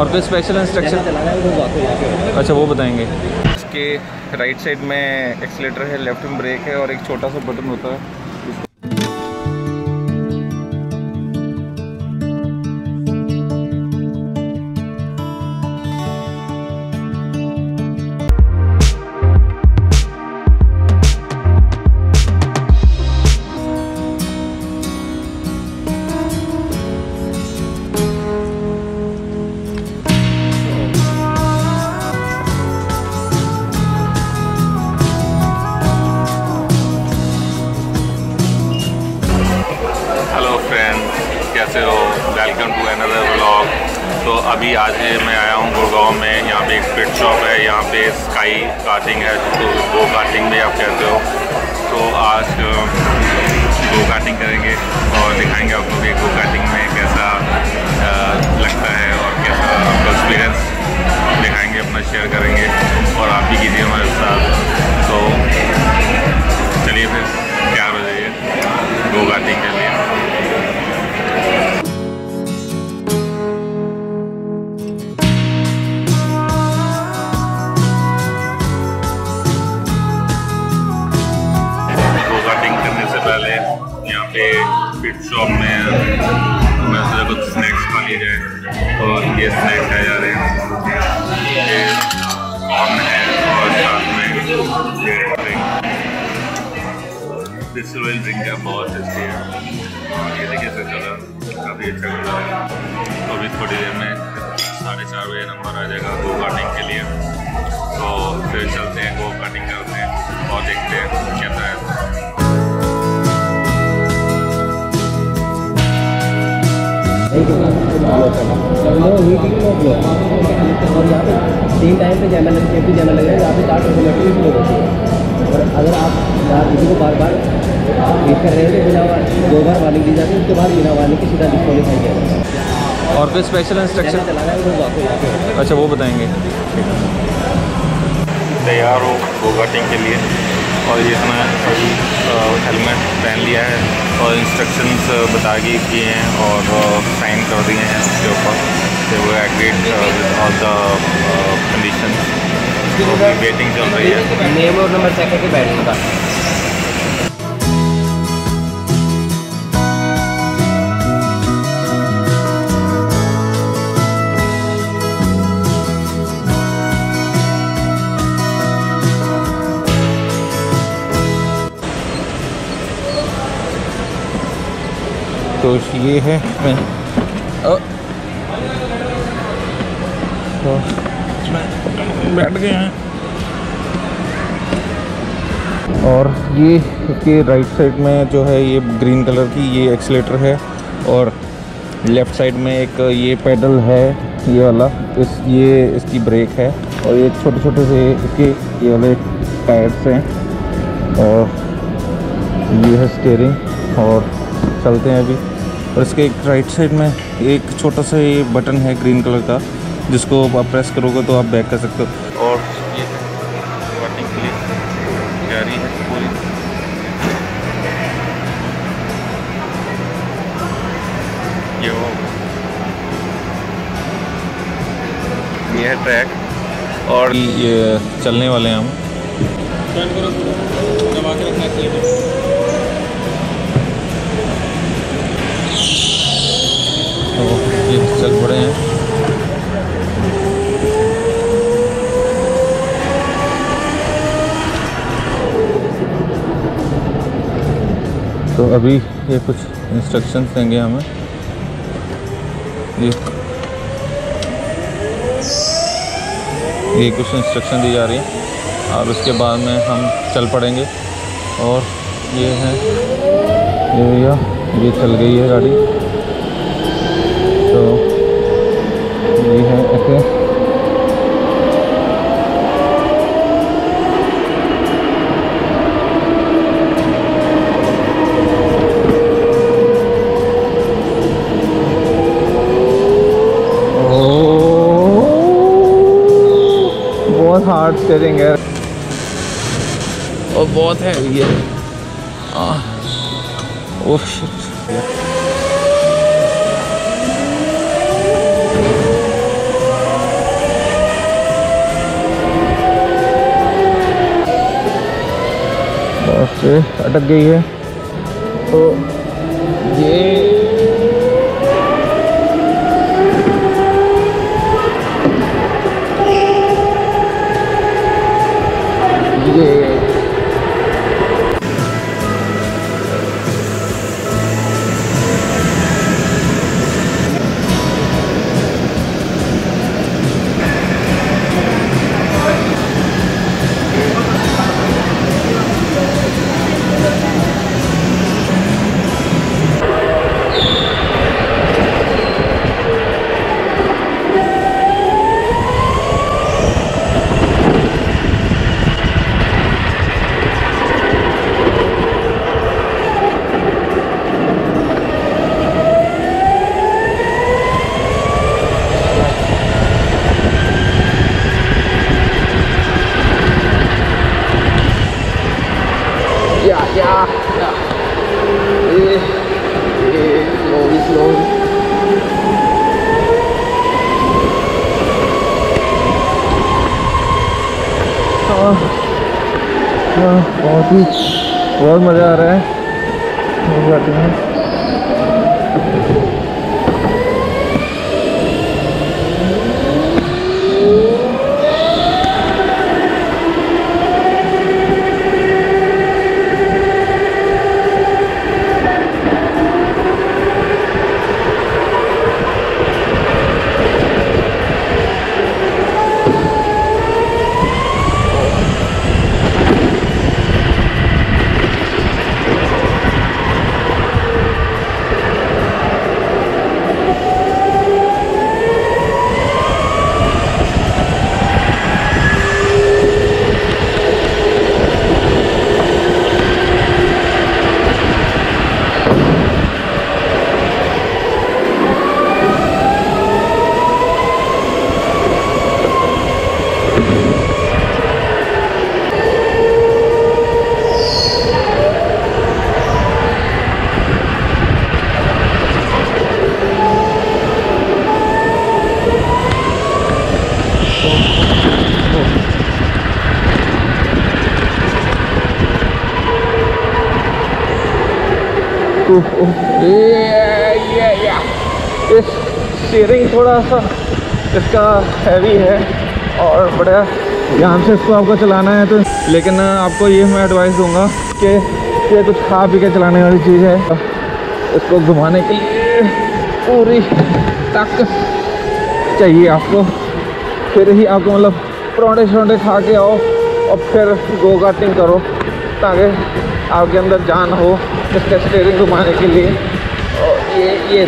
और कोई special instruction? अच्छा, वो बताएंगे। इसके राइट साइड में एक्सीलेटर है, लेफ्ट में ब्रेक है और एक छोटा सा बटन होता है। कैसे हो? Welcome to another vlog. तो अभी आज मैं आया हूँ गुड़गांव में। यहाँ पे एक फिट शॉप है, यहाँ पे स्काई कार्टिंग है, तो गो कार्टिंग में आप कहते हो। तो आज गो कार्टिंग करेंगे और दिखाएंगे आपको कि गो कार्टिंग में कैसा लगता है और कैसा आपका एक्सपीरियंस दिखाएंगे, अपना शेयर करेंगे और आप भी कीजिए हमारे साथ। तो चलिए फिर तैयार हो जाइए गो कार्टिंग के लिए। पहले यहाँ पे फिट शॉप में मैं सोचा कुछ स्नैक्स खा लिए जाए और ये स्नैक्स खाए जा रहे हैं। ये कॉर्न है और साथ में ये ड्रिंक, डिस्टिल ड्रिंक है, बहुत टेस्टी है। और ये देखिए सर कलर काफ़ी अच्छा कलर है। तो अभी थोड़ी देर में 4:30 बजे नंबर आ जाएगा गो कार्टिंग के लिए। तो फिर चलते हैं, गो कार्टिंग करते हैं और देखते हैं कैसा है। और यहाँ पे 3 टाइम पे जैमल सेफ्टी जैमल लग रहा है। यहाँ पे 4 ऑटोमेटिक फ्लो होती है और अगर आप किसी को बार बार यूज कर रहे हैं तो बिना 2 बार वार्निंग दी जाती है, उसके बाद बिना वार्निंग के सीधा डिस्क्वालीफाई किया जाता है। और कोई स्पेशल इंस्ट्रक्शन चलाना है वो? अच्छा, वो बताएंगे। तैयार हो गो कार्टिंग के लिए और ये इसमें अभी हेलमेट पहन लिया है और इंस्ट्रक्शंस बता किए हैं और साइन कर दिए हैं उसके ऊपर कि वो agreed all the conditions. Waiting चल रही है, नेम और नंबर चेक करके बैठने का। तो ये है तो बैठ गए हैं और ये इसके राइट साइड में जो है ये ग्रीन कलर की ये एक्सीलेटर है और लेफ़्ट साइड में एक ये पेडल है, ये वाला ये इसकी ब्रेक है और ये छोटे छोटे से इसके ये वाले टायर्स हैं और ये है स्टीयरिंग। और चलते हैं अभी। और इसके एक राइट साइड में एक छोटा सा ये बटन है ग्रीन कलर का, जिसको आप प्रेस करोगे तो आप बैक कर सकते हो। और ये कार्टिंग के लिए तैयारी है पूरी। ये है ट्रैक और ये चलने वाले हैं हम। तो ये चल पड़े हैं। तो अभी ये कुछ इंस्ट्रक्शंस देंगे हमें। ये कुछ इंस्ट्रक्शन दी जा रही है और उसके बाद में हम चल पड़ेंगे। और ये है ये भैया, ये चल गई है गाड़ी। तो ये है ऐसे। बहुत हार्ड स्टीयरिंग है और बहुत है ये। Oh shit. अटक गई है। तो ये बहुत मज़ा आ रहा है। जाते हैं इस स्टीयरिंग थोड़ा सा इसका हैवी है और बड़ा ध्यान से इसको आपको चलाना है। तो लेकिन आपको ये मैं एडवाइस दूंगा कि ये कुछ खा पी के चलाने वाली चीज़ है। इसको घुमाने के लिए पूरी ताकत चाहिए आपको, फिर ही आपको मतलब परोंठे शरोंठे खा के आओ और फिर गो कार्टिंग करो ताकि आपके अंदर जान हो इसका स्टीयरिंग घुमाने के लिए। और ये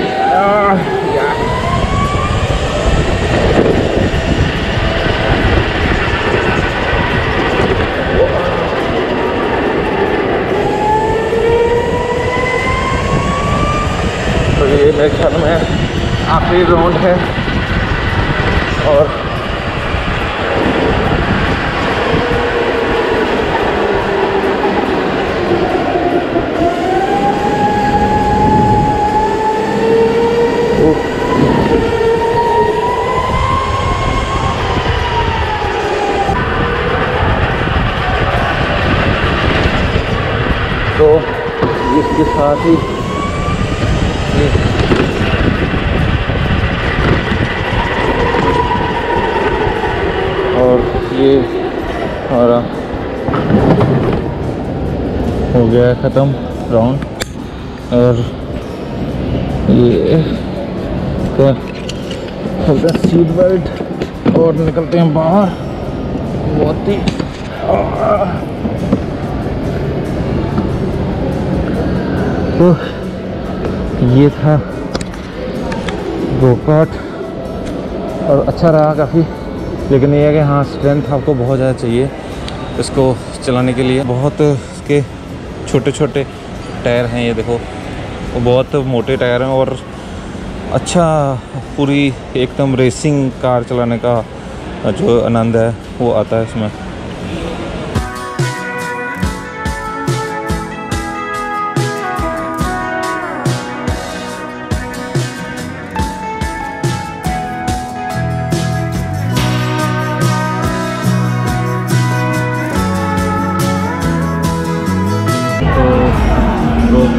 तो ये मेरे ख्याल में आखिरी राउंड है और तो इसके साथ ही और ये हमारा हो गया है ख़त्म राउंड। और ये खोलते हैं सीट बेल्ट और निकलते हैं बाहर। बहुत ही तो ये था गो-कार्ट और अच्छा रहा काफ़ी। लेकिन ये है कि हाँ स्ट्रेंथ आपको बहुत ज़्यादा चाहिए इसको चलाने के लिए। बहुत इसके छोटे छोटे टायर हैं, ये देखो वो बहुत मोटे टायर हैं और अच्छा पूरी एकदम रेसिंग कार चलाने का जो आनंद है वो आता है इसमें। तो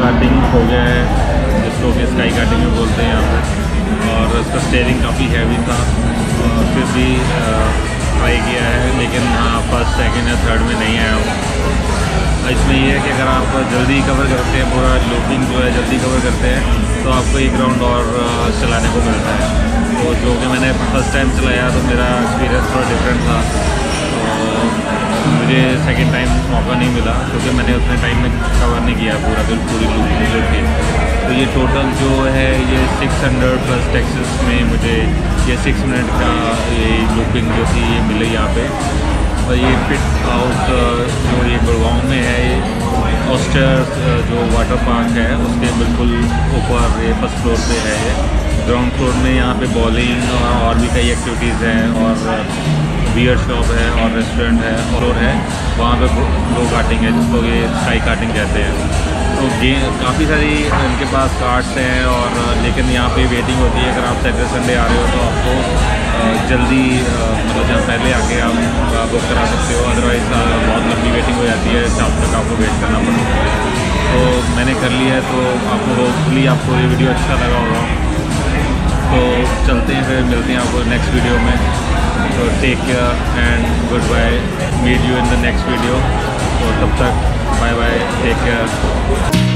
कार्टिंग हो गया है, जिसको कि स्काई कार्टिंग में बोलते हैं यहाँ पे। और उसका स्टेयरिंग काफ़ी हैवी था, और फिर भी ट्राई किया है, लेकिन हाँ फर्स्ट सेकंड या थर्ड में नहीं आया हूँ। इसमें ये है कि अगर आप जल्दी कवर करते हैं, पूरा लूपिंग जो है जल्दी कवर करते हैं, तो आपको एक राउंड और चलाने को मिलता है। तो जो कि मैंने फर्स्ट टाइम चलाया तो मेरा एक्सपीरियंस थोड़ा डिफरेंट था, तो मुझे सेकंड टाइम मौका नहीं मिला क्योंकि मैंने उतने टाइम में कवर नहीं किया पूरा पूरी लूपिंग जो थी। तो ये टोटल जो है ये 600 प्लस टैक्सेस में मुझे ये 6 मिनट का ये लूपिंग जो थी ये मिले यहाँ पे। और ये पिट हाउस जो ये गुड़गांव में है, ये ऑस्टर जो वाटर पार्क है उसके बिल्कुल ऊपर ये फर्स्ट फ्लोर पे है। ये ग्राउंड फ्लोर में यहाँ पे बॉलिंग और भी कई एक्टिविटीज़ हैं, और बियर शॉप है और रेस्टोरेंट है, फ्लोर है वहाँ पे गो कार्टिंग है, जिसको ये स्काई कार्टिंग कहते हैं। तो काफ़ी सारी इनके पास कार्ट्स हैं, और लेकिन यहाँ पे वेटिंग होती है। अगर आप सैटरडे संडे आ रहे हो तो आपको जल्दी मतलब जहाँ पहले आके आप बुक करा सकते हो, अदरवाइज़ बहुत लंबी वेटिंग हो जाती है, शाम तक आपको वेट करना पड़ता है। तो मैंने कर लिया है, तो आपको होपफुली आपको ये वीडियो अच्छा लगा होगा। तो चलते हैं, फिर मिलते हैं आपको नेक्स्ट वीडियो में। तो take care and goodbye, meet you in the next video. तो तब तक बाय बाय, टेक केयर।